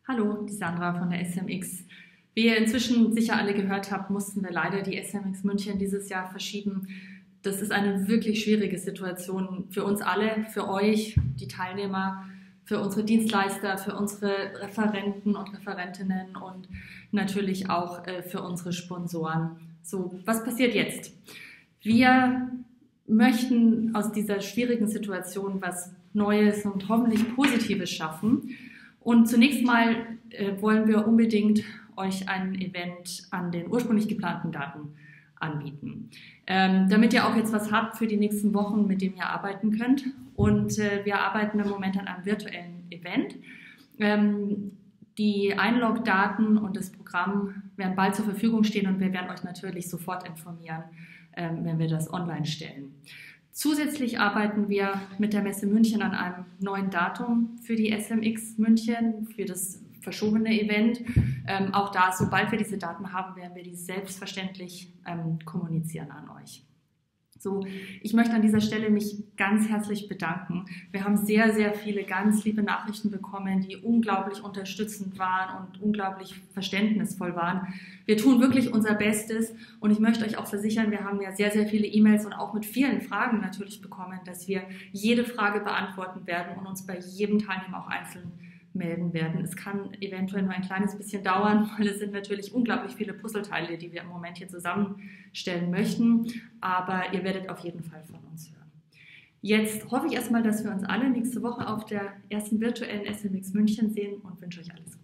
Hallo, die Sandra von der SMX. Wie ihr inzwischen sicher alle gehört habt, mussten wir leider die SMX München dieses Jahr verschieben. Das ist eine wirklich schwierige Situation für uns alle, für euch, die Teilnehmer, für unsere Dienstleister, für unsere Referenten und Referentinnen und natürlich auch für unsere Sponsoren. So, was passiert jetzt? Wir möchten aus dieser schwierigen Situation was Neues und hoffentlich Positives schaffen. Und zunächst mal wollen wir unbedingt euch ein Event an den ursprünglich geplanten Daten anbieten, damit ihr auch jetzt was habt für die nächsten Wochen, mit dem ihr arbeiten könnt. Und wir arbeiten im Moment an einem virtuellen Event. Die Einlog-Daten und das Programm werden bald zur Verfügung stehen und wir werden euch natürlich sofort informieren, wenn wir das online stellen. Zusätzlich arbeiten wir mit der Messe München an einem neuen Datum für die SMX München, für das verschobene Event. Auch da, sobald wir diese Daten haben, werden wir die selbstverständlich kommunizieren an euch. So, ich möchte an dieser Stelle mich ganz herzlich bedanken. Wir haben sehr, sehr viele ganz liebe Nachrichten bekommen, die unglaublich unterstützend waren und unglaublich verständnisvoll waren. Wir tun wirklich unser Bestes und ich möchte euch auch versichern, wir haben ja sehr, sehr viele E-Mails und auch mit vielen Fragen natürlich bekommen, dass wir jede Frage beantworten werden und uns bei jedem Teilnehmer auch einzeln melden werden. Es kann eventuell nur ein kleines bisschen dauern, weil es sind natürlich unglaublich viele Puzzleteile, die wir im Moment hier zusammenstellen möchten, aber ihr werdet auf jeden Fall von uns hören. Jetzt hoffe ich erstmal, dass wir uns alle nächste Woche auf der ersten virtuellen SMX München sehen und wünsche euch alles Gute.